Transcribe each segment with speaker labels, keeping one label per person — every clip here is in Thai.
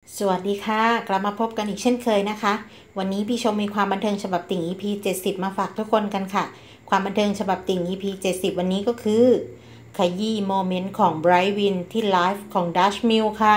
Speaker 1: สวัสดีค่ะกลับมาพบกันอีกเช่นเคยนะคะวันนี้พี่ชมมีความบันเทิงฉบับติ่ง EP 70มาฝากทุกคนกันค่ะความบันเทิงฉบับติ่ง EP 70วันนี้ก็คือขยี้โมเมนต์ของไบรท์วินที่ไลฟ์ของดัชมิลค่ะ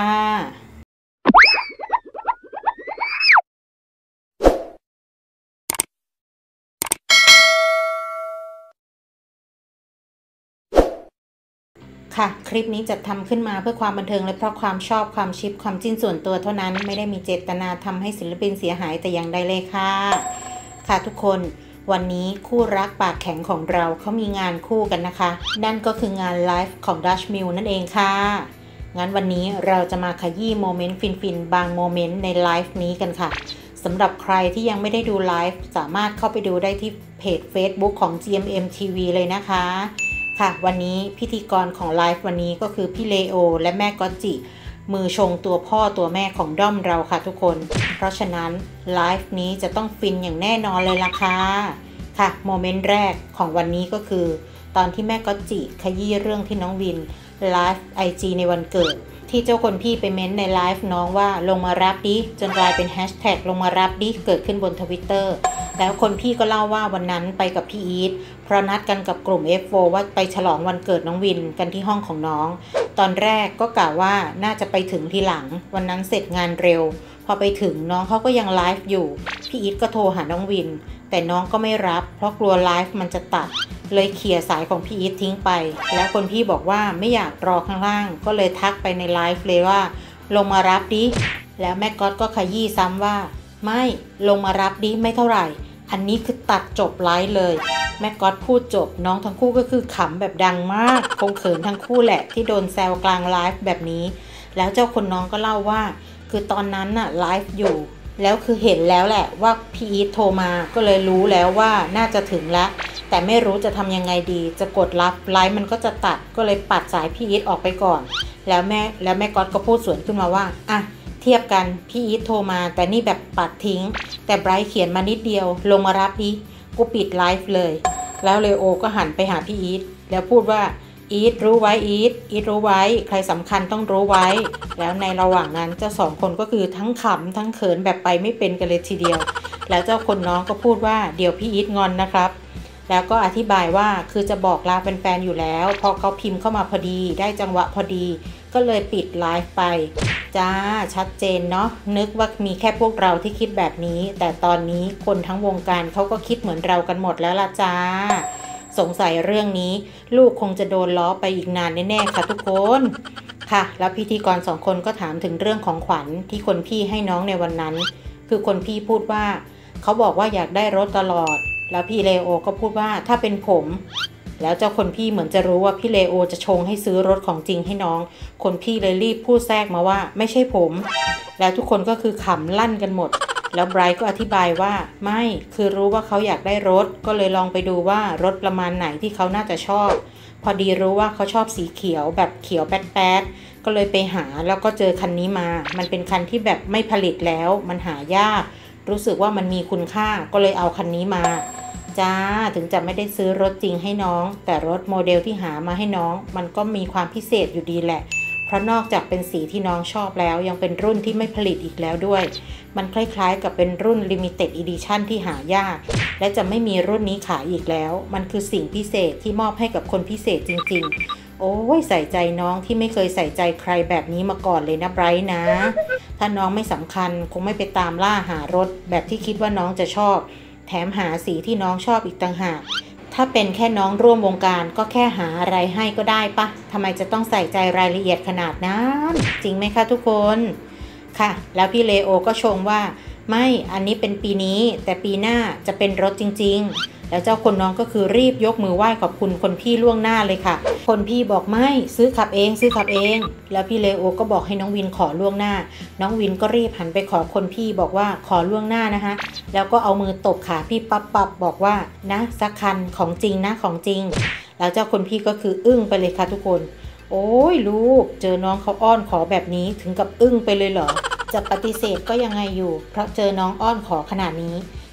Speaker 1: ค่ะคลิปนี้จัดทำขึ้นมาเพื่อความบันเทิงและเพราะความชอบความชิปความจิ้นส่วนตัวเท่านั้นไม่ได้มีเจตนาทำให้ศิลปินเสียหายแต่อย่างใดเลยค่ะค่ะทุกคนวันนี้คู่รักปากแข็งของเราเขามีงานคู่กันนะคะนั่นก็คืองานไลฟ์ของดัชมิลนั่นเองค่ะงั้นวันนี้เราจะมาขยี้โมเมนต์ฟินๆบางโมเมนต์ในไลฟ์นี้กันค่ะสำหรับใครที่ยังไม่ได้ดูไลฟ์สามารถเข้าไปดูได้ที่เพจ Facebook ของ GMM TV เลยนะคะค่ะวันนี้พิธีกรของไลฟ์วันนี้ก็คือพี่เลโอและแม่ก๊อตจิมือชงตัวพ่อตัวแม่ของด้อมเราค่ะทุกคนเพราะฉะนั้นไลฟ์นี้จะต้องฟินอย่างแน่นอนเลยล่ะค่ะค่ะโมเมนต์แรกของวันนี้ก็คือตอนที่แม่ก๊อตจิขยี้เรื่องที่น้องวินไลฟ์ IG ในวันเกิดที่เจ้าคนพี่ไปเม้นในไลฟ์น้องว่าลงมารับดิจนกลายเป็นแฮชแท็กลงมารับดิเกิดขึ้นบน Twitter แล้วคนพี่ก็เล่าว่าวันนั้นไปกับพี่อีทเพราะนัดกันกับกลุ่ม F4 ว่าไปฉลองวันเกิดน้องวินกันที่ห้องของน้องตอนแรกก็กะว่าน่าจะไปถึงทีหลังวันนั้นเสร็จงานเร็วพอไปถึงน้องเขาก็ยังไลฟ์อยู่พี่อีทก็โทรหาน้องวินแต่น้องก็ไม่รับเพราะกลัวไลฟ์มันจะตัดเลยเคลียร์สายของพี่อีททิ้งไปแล้วคนพี่บอกว่าไม่อยากรอข้างล่างก็เลยทักไปในไลฟ์เลยว่าลงมารับดิแล้วแม่ก๊อตก็ขยี้ซ้ำว่าไม่ลงมารับดิไม่เท่าไหร่อันนี้คือตัดจบไลฟ์เลยแม่ก๊อตพูดจบน้องทั้งคู่ก็คือขำแบบดังมากคงเขินทั้งคู่แหละที่โดนแซวกลางไลฟ์แบบนี้แล้วเจ้าคนน้องก็เล่าว่าคือตอนนั้นน่ะไลฟ์อยู่แล้วคือเห็นแล้วแหละว่าพี่อีทโทรมาก็เลยรู้แล้วว่าน่าจะถึงแล้วแต่ไม่รู้จะทำยังไงดีจะกดรับไลฟ์มันก็จะตัดก็เลยปัดสายพี่อีทออกไปก่อนแล้วแม่ก๊อตก็พูดสวนขึ้นมาว่าอ่ะเทียบกันพี่อีทโทรมาแต่นี่แบบปัดทิ้งแต่ไบรท์เขียนมานิดเดียวลงมารับดิกูปิดไลฟ์เลยแล้วเลโอก็หันไปหาพี่อีทแล้วพูดว่าอีทรู้ไว้อีทรู้ไว้ใครสำคัญต้องรู้ไว้แล้วในระหว่างนั้นเจ้าสองคนก็คือทั้งขำทั้งเขินแบบไปไม่เป็นกันเลยทีเดียวแล้วเจ้าคนน้องก็พูดว่าเดี๋ยวพี่อีทงอนนะครับแล้วก็อธิบายว่าคือจะบอกลาแฟนๆอยู่แล้วพอเขาพิมพ์เข้ามาพอดีได้จังหวะพอดีก็เลยปิดไลฟ์ไปจ้าชัดเจนเนาะนึกว่ามีแค่พวกเราที่คิดแบบนี้แต่ตอนนี้คนทั้งวงการเขาก็คิดเหมือนเรากันหมดแล้วล่ะจ้าสงสัยเรื่องนี้ลูกคงจะโดนล้อไปอีกนานแน่ๆค่ะทุกคนค่ะแล้วพิธีกรสองคนก็ถามถึงเรื่องของขวัญที่คนพี่ให้น้องในวันนั้นคือคนพี่พูดว่าเขาบอกว่าอยากได้รถตลอดแล้วพี่เลโอก็พูดว่าถ้าเป็นผมแล้วเจ้าคนพี่เหมือนจะรู้ว่าพี่เลโอจะชงให้ซื้อรถของจริงให้น้องคนพี่เลยรีบพูดแทรกมาว่าไม่ใช่ผมแล้วทุกคนก็คือขำลั่นกันหมดแล้วไบรท์ก็อธิบายว่าไม่คือรู้ว่าเขาอยากได้รถก็เลยลองไปดูว่ารถประมาณไหนที่เขาน่าจะชอบพอดีรู้ว่าเขาชอบสีเขียวแบบเขียวแป๊ดๆก็เลยไปหาแล้วก็เจอคันนี้มามันเป็นคันที่แบบไม่ผลิตแล้วมันหายากรู้สึกว่ามันมีคุณค่าก็เลยเอาคันนี้มาจ้าถึงจะไม่ได้ซื้อรถจริงให้น้องแต่รถโมเดลที่หามาให้น้องมันก็มีความพิเศษอยู่ดีแหละเพราะนอกจากเป็นสีที่น้องชอบแล้วยังเป็นรุ่นที่ไม่ผลิตอีกแล้วด้วยมันคล้ายๆกับเป็นรุ่น Limited Edition ที่หายากและจะไม่มีรุ่นนี้ขายอีกแล้วมันคือสิ่งพิเศษที่มอบให้กับคนพิเศษจริงๆโอ้ยใส่ใจน้องที่ไม่เคยใส่ใจใครแบบนี้มาก่อนเลยนะไบรท์นะถ้าน้องไม่สำคัญคงไม่ไปตามล่าหารถแบบที่คิดว่าน้องจะชอบแถมหาสีที่น้องชอบอีกต่างหากถ้าเป็นแค่น้องร่วมวงการก็แค่หาอะไรให้ก็ได้ปะทำไมจะต้องใส่ใจรายละเอียดขนาดนั้นจริงไหมคะทุกคนค่ะแล้วพี่เลโอก็ชมว่าไม่อันนี้เป็นปีนี้แต่ปีหน้าจะเป็นรถจริงๆแล้วเจ้าคนน้องก็คือรีบยกมือไหว้ขอบคุณคนพี่ล่วงหน้าเลยค่ะคนพี่บอกไม่ซื้อขับเองแล้วพี่เลโอก็บอกให้น้องวินขอล่วงหน้าน้องวินก็รีบหันไปขอคนพี่บอกว่าขอล่วงหน้านะคะแล้วก็เอามือตบขาพี่ปั๊บบอกว่านะสักคันของจริงนะของจริงแล้วเจ้าคนพี่ก็คืออึ้งไปเลยค่ะทุกคนโอ้ยลูกเจอน้องเขาอ้อนขอแบบนี้ถึงกับอึ้งไปเลยเหรอจะปฏิเสธก็ยังไงอยู่เพราะเจอน้องอ้อนขอขนาดนี้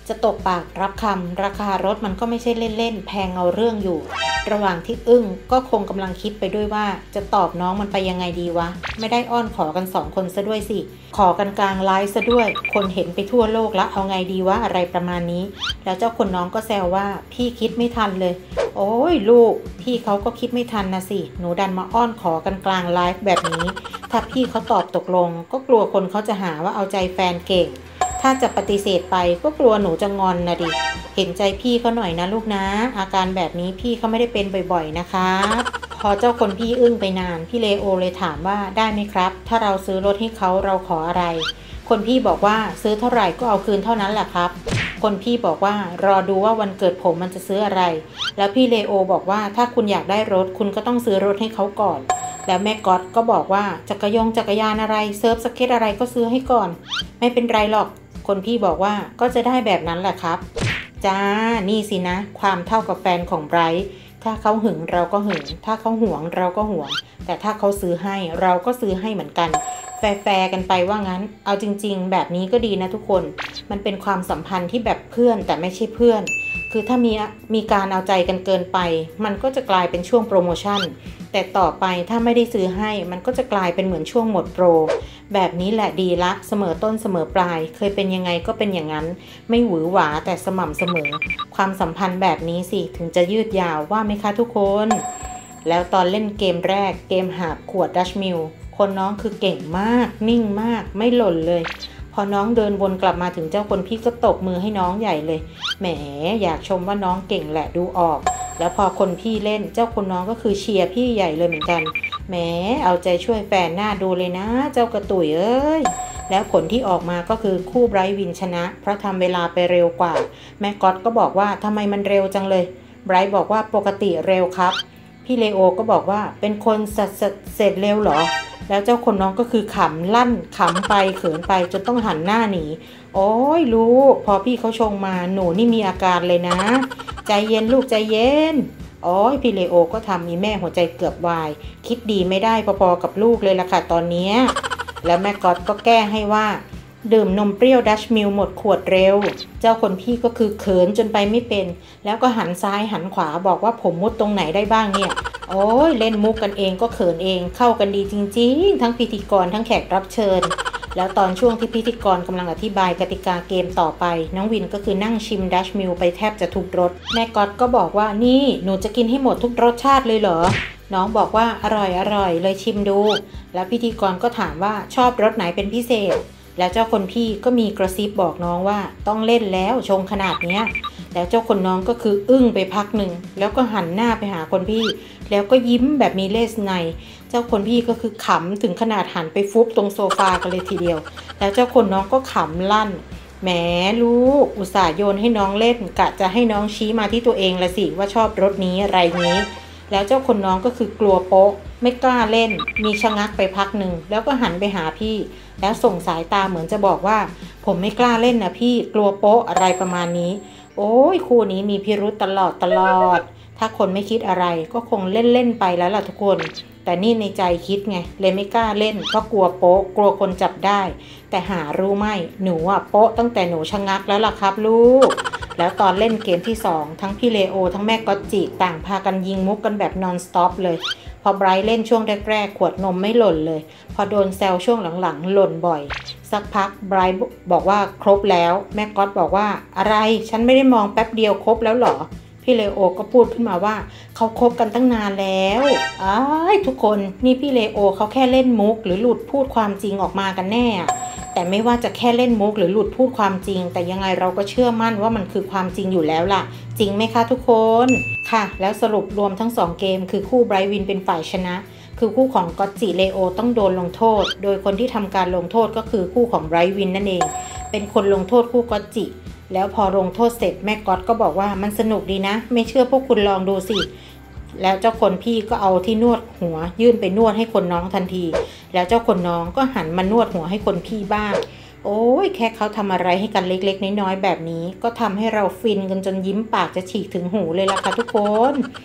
Speaker 1: จะตกปากรับคำราคารถมันก็ไม่ใช่เล่นๆแพงเอาเรื่องอยู่ระหว่างที่อึ้งก็คงกำลังคิดไปด้วยว่าจะตอบน้องมันไปยังไงดีวะไม่ได้อ้อนขอกัน2 คนซะด้วยสิขอกันกลางไลฟ์ซะด้วยคนเห็นไปทั่วโลกละเอาไงดีวะอะไรประมาณนี้แล้วเจ้าคนน้องก็แซวว่าพี่คิดไม่ทันเลยโอ้ยลูกพี่เขาก็คิดไม่ทันนะสิหนูดันมาอ้อนขอกันกลางไลฟ์แบบนี้ถ้าพี่เขาตอบตกลงก็กลัวคนเขาจะหาว่าเอาใจแฟนเก่งถ้าจะปฏิเสธไปก็กลัวหนูจะงอนนะดิเห็นใจพี่เขาหน่อยนะลูกนะอาการแบบนี้พี่เขาไม่ได้เป็นบ่อยๆนะคะพอเจ้าคนพี่อึ้งไปนานพี่เลโอเลยถามว่าได้ไหมครับถ้าเราซื้อรถให้เขาเราขออะไรคนพี่บอกว่าซื้อเท่าไหร่ก็เอาคืนเท่านั้นแหละครับคนพี่บอกว่ารอดูว่าวันเกิดผมมันจะซื้ออะไรแล้วพี่เลโอบอกว่าถ้าคุณอยากได้รถคุณก็ต้องซื้อรถให้เขาก่อนแล้วแม่ก๊อตก็บอกว่าจักรยานอะไรเซิร์ฟสเก็ตอะไรก็ซื้อให้ก่อนไม่เป็นไรหรอกคนพี่บอกว่าก็จะได้แบบนั้นแหละครับจ้านี่สินะความเท่ากับแฟนของไบรท์ถ้าเขาหึงเราก็หึงถ้าเขาหวงเราก็หวงแต่ถ้าเขาซื้อให้เราก็ซื้อให้เหมือนกันแฟร์กันไปว่างั้นเอาจริงๆแบบนี้ก็ดีนะทุกคนมันเป็นความสัมพันธ์ที่แบบเพื่อนแต่ไม่ใช่เพื่อนคือถ้ามีการเอาใจกันเกินไปมันก็จะกลายเป็นช่วงโปรโมชั่นแต่ต่อไปถ้าไม่ได้ซื้อให้มันก็จะกลายเป็นเหมือนช่วงหมดโปรแบบนี้แหละดีละเสมอต้นเสมอปลายเคยเป็นยังไงก็เป็นอย่างนั้นไม่หวือหวาแต่สม่ำเสมอความสัมพันธ์แบบนี้สิถึงจะยืดยาวว่าไหมคะทุกคนแล้วตอนเล่นเกมแรกเกมหาบขวดดัชมิลคนน้องคือเก่งมากนิ่งมากไม่หล่นเลยพอน้องเดินวนกลับมาถึงเจ้าคนพี่ก็ตบมือให้น้องใหญ่เลยแหมอยากชมว่าน้องเก่งแหละดูออกแล้วพอคนพี่เล่นเจ้าคนน้องก็คือเชียร์พี่ใหญ่เลยเหมือนกันแหมเอาใจช่วยแฟนหน้าดูเลยนะเจ้ากระตุ๋ยเอ้ยแล้วผลที่ออกมาก็คือคู่ไบรท์วินชนะเพราะทำเวลาไปเร็วกว่าแม่ก๊อตก็บอกว่าทำไมมันเร็วจังเลยไบรท์บอกว่าปกติเร็วครับพี่เลโอก็บอกว่าเป็นคนเสร็จเร็วเหรอแล้วเจ้าคนน้องก็คือขำลั่นขำไปเขินไปจนต้องหันหน้าหนีโอ้ยลูกพอพี่เขาชงมาหนูนี่มีอาการเลยนะใจเย็นลูกใจเย็นโอ้ยพี่เลโอก็ทำมีแม่หัวใจเกือบวายคิดดีไม่ได้พอๆกับลูกเลยล่ะค่ะตอนนี้แล้วแม่ก๊อตก็แก้ให้ว่าดื่มนมเปรี้ยวดัชมิลหมดขวดเร็วเจ้าคนพี่ก็คือเขินจนไปไม่เป็นแล้วก็หันซ้ายหันขวาบอกว่าผมมุดตรงไหนได้บ้างเนี่ยโอ้ยเล่นมุกกันเองก็เขินเองเข้ากันดีจริงๆทั้งพิธีกรทั้งแขกรับเชิญแล้วตอนช่วงที่พิธีกรกำลังอธิบายกติกาเกมต่อไปน้องวินก็คือนั่งชิมดัชมิลไปแทบจะทุกรสแม่ก๊อตก็บอกว่านี่หนูจะกินให้หมดทุกรสชาติเลยเหรอน้องบอกว่าอร่อยเลยชิมดูแล้วพิธีกรก็ถามว่าชอบรสไหนเป็นพิเศษแล้วเจ้าคนพี่ก็มีกระซิบบอกน้องว่าต้องเล่นแล้วชงขนาดเนี้ยแล้วเจ้าคนน้องก็คืออึ้งไปพักหนึ่งแล้วก็หันหน้าไปหาคนพี่แล้วก็ยิ้มแบบมีเลสในเจ้าคนพี่ก็คือขำถึงขนาดหันไปฟุบตรงโซฟากันเลยทีเดียวแล้วเจ้าคนน้องก็ขำลั่นแหมลูกอุตส่าห์โยนให้น้องเล่นกะจะให้น้องชี้มาที่ตัวเองละสิว่าชอบรสนี้อะไรนี้แล้วเจ้าคนน้องก็คือกลัวโป๊ะไม่กล้าเล่นมีชะงักไปพักหนึ่งแล้วก็หันไปหาพี่แล้วส่งสายตาเหมือนจะบอกว่าผมไม่กล้าเล่นนะพี่กลัวโป๊ะอะไรประมาณนี้โอ้ยคู่นี้มีพิรุธตลอดถ้าคนไม่คิดอะไรก็คงเล่นไปแล้วล่ะทุกคนแต่นี่ในใจคิดไงเลยไม่กล้าเล่นเพราะกลัวโป๊ะกลัวคนจับได้แต่หารู้ไหมหนูอะโป๊ะตั้งแต่หนูชะงักแล้วล่ะครับลูกแล้วตอนเล่นเกมที่2ทั้งพี่เลโอทั้งแม่ก๊อตจิต่างพากันยิงมุกกันแบบนอนสต็อปเลยพอไบรท์เล่นช่วงแรกๆขวดนมไม่หล่นเลยพอโดนแซวช่วงหลังๆหล่นบ่อยสักพักไบรท์บอกว่าครบแล้วแม่ก๊อตบอกว่าอะไรฉันไม่ได้มองแป๊บเดียวครบแล้วเหรอพี่เลโอก็พูดขึ้นมาว่าเขาคบกันตั้งนานแล้วทุกคนนี่พี่เลโอเขาแค่เล่นมุกหรือหลุดพูดความจริงออกมากันแน่แต่ไม่ว่าจะแค่เล่นมุกหรือหลุดพูดความจริงแต่ยังไงเราก็เชื่อมั่นว่ามันคือความจริงอยู่แล้วล่ะจริงไหมคะทุกคนค่ะแล้วสรุปรวมทั้ง2เกมคือคู่ไบรท์วินเป็นฝ่ายชนะคือคู่ของก๊อตจิเลโอต้องโดนลงโทษโดยคนที่ทำการลงโทษก็คือคู่ของไบรท์วินนั่นเองเป็นคนลงโทษคู่ก๊อตจิแล้วพอลงโทษเสร็จแม่ก๊อตก็บอกว่ามันสนุกดีนะไม่เชื่อพวกคุณลองดูสิแล้วเจ้าคนพี่ก็เอาที่นวดหัวยื่นไปนวดให้คนน้องทันทีแล้วเจ้าคนน้องก็หันมานวดหัวให้คนพี่บ้างโอ้ยแค่เขาทำอะไรให้กันเล็กๆน้อยๆแบบนี้ก็ทำให้เราฟินกันจนยิ้มปากจะฉีกถึงหูเลยล่ะค่ะทุกคน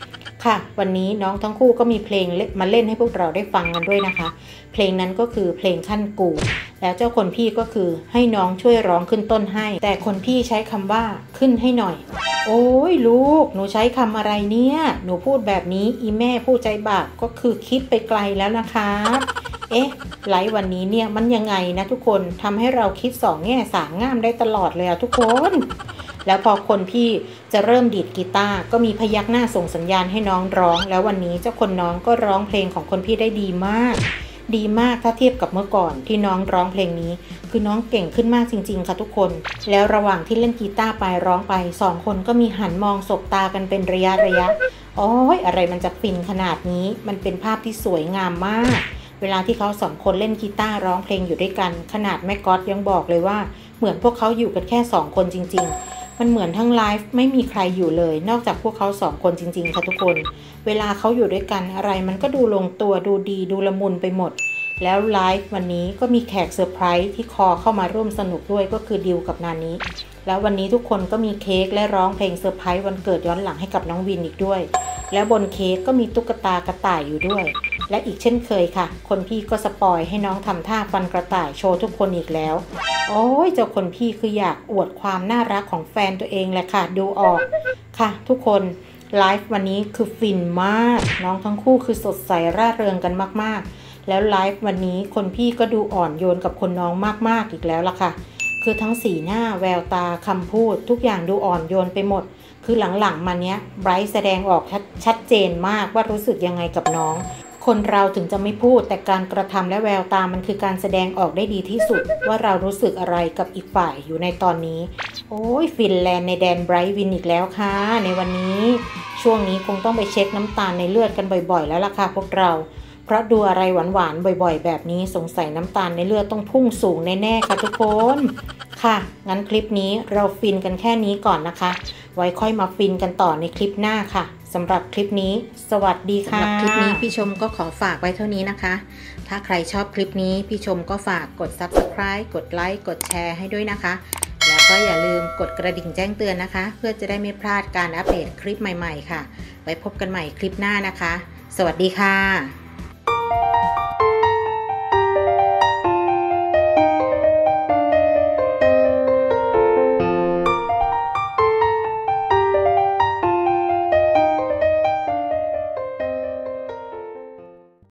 Speaker 1: ค่ะวันนี้น้องทั้งคู่ก็มีเพลงมาเล่นให้พวกเราได้ฟังกันด้วยนะคะเพลงนั้นก็คือเพลงขั้นกูแล้วเจ้าคนพี่ก็คือให้น้องช่วยร้องขึ้นต้นให้แต่คนพี่ใช้คำว่าขึ้นให้หน่อยโอ้ยลูกหนูใช้คำอะไรเนี่ยหนูพูดแบบนี้อีแม่ผู้ใจบาปก็คือคิดไปไกลแล้วนะคะไลฟ์วันนี้เนี่ยมันยังไงนะทุกคนทำให้เราคิดสองแง่สามง่ามได้ตลอดเลยทุกคนแล้วพอคนพี่จะเริ่มดีดกีตาร์ก็มีพยักหน้าส่งสัญญาณให้น้องร้องแล้ววันนี้เจ้าคนน้องก็ร้องเพลงของคนพี่ได้ดีมากถ้าเทียบกับเมื่อก่อนที่น้องร้องเพลงนี้คือน้องเก่งขึ้นมากจริงๆค่ะทุกคนแล้วระหว่างที่เล่นกีตาร์ไปร้องไป2 คนก็มีหันมองสบตากันเป็นระยะโอ้ยอะไรมันจะฟินขนาดนี้มันเป็นภาพที่สวยงามมากเวลาที่เขา2 คนเล่นกีตาร์ร้องเพลงอยู่ด้วยกันขนาดแม่ก๊อตยังบอกเลยว่าเหมือนพวกเขาอยู่กันแค่2 คนจริงๆมันเหมือนทั้งไลฟ์ไม่มีใครอยู่เลยนอกจากพวกเขา2 คนจริงๆค่ะทุกคนเวลาเขาอยู่ด้วยกันอะไรมันก็ดูลงตัวดูดีดูละมุนไปหมดแล้วไลฟ์วันนี้ก็มีแขกเซอร์ไพรส์ที่คอเข้ามาร่วมสนุกด้วยก็คือดิวกับนานิแล้ววันนี้ทุกคนก็มีเค้กและร้องเพลงเซอร์ไพรส์วันเกิดย้อนหลังให้กับน้องวินอีกด้วยแล้วบนเค้กก็มีตุ๊กตากระต่ายอยู่ด้วยและอีกเช่นเคยค่ะคนพี่ก็สปอยให้น้องทำท่าฟันกระต่ายโชว์ทุกคนอีกแล้วโอ้ยเจ้าคนพี่คืออยากอวดความน่ารักของแฟนตัวเองแหละค่ะดูออกค่ะทุกคนไลฟ์วันนี้คือฟินมากน้องทั้งคู่คือสดใสร่าเริงกันมากๆแล้วไลฟ์วันนี้คนพี่ก็ดูอ่อนโยนกับคนน้องมากๆอีกแล้วล่ะค่ะคือทั้งสีหน้าแววตาคำพูดทุกอย่างดูอ่อนโยนไปหมดคือหลังๆมาเนี้ยไบรท์แสดงออกชัดเจนมากว่ารู้สึกยังไงกับน้องคนเราถึงจะไม่พูดแต่การกระทำและแววตามันคือการแสดงออกได้ดีที่สุดว่าเรารู้สึกอะไรกับอีกฝ่ายอยู่ในตอนนี้โอ้ยฟินแลนด์ในแดนไบรท์วินอีกแล้วค่ะในวันนี้ช่วงนี้คงต้องไปเช็คน้ำตาลในเลือดกันบ่อยๆแล้วล่ะค่ะพวกเราเพราะดูอะไรหวานๆบ่อยๆแบบนี้สงสัยน้ำตาลในเลือดต้องพุ่งสูงแน่ๆค่ะทุกคนค่ะงั้นคลิปนี้เราฟินกันแค่นี้ก่อนนะคะไว้ค่อยมาฟินกันต่อในคลิปหน้าค่ะสำหรับคลิปนี้สวัสดีค่ะสำหรับคลิปนี้พี่ชมก็ขอฝากไว้เท่านี้นะคะถ้าใครชอบคลิปนี้พี่ชมก็ฝากกด Subscribe กดไลค์กดแชร์ให้ด้วยนะคะแล้วก็อย่าลืมกดกระดิ่งแจ้งเตือนนะคะเพื่อจะได้ไม่พลาดการอัปเดตคลิปใหม่ๆค่ะไว้พบกันใหม่คลิปหน้านะคะสวัสดีค่ะ